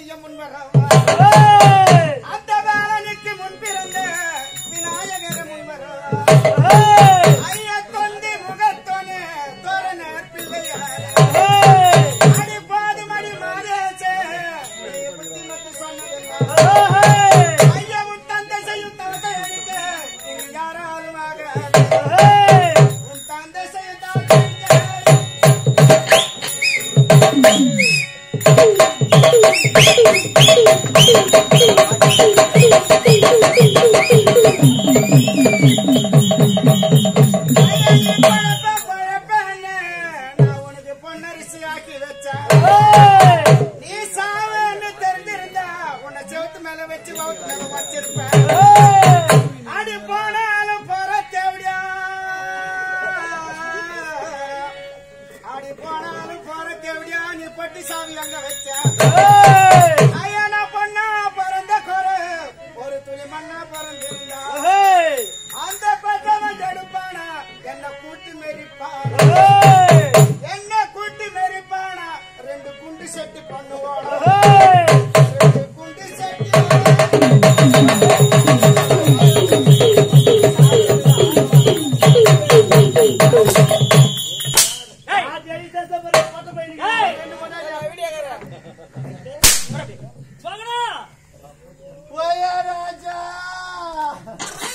செய்ய முன்வரவா அந்த வேலனுக்கு முன் பிறந்த விநாயகர் முன்வரவா ஐயா தொந்தி முகத்தோனே தோரண பிள்ளையாரே அடி பாதி மணி மாதேச்சே புத்திமத்து சொன்னதெல்லாம் ஐயா உன் தந்தை செய்யும் தவத்தை அடிக்க இங்கு யாராலும் ஆகாது உன் தந்தை செய்யும் தவத்தை பட்டி சாமி அங்க வச்ச ஐயா பொண்ணா பிறந்த குறை ஒரு துளி மண்ணா பிறந்திருந்தா அந்த பட்டவன் எடுப்பானா என்ன கூட்டி மெரிப்பானா என்ன கூட்டி மெரிப்பானா ரெண்டு குண்டு செட்டி பண்ணுவானா ரெண்டு குண்டு செட்டி ராஜா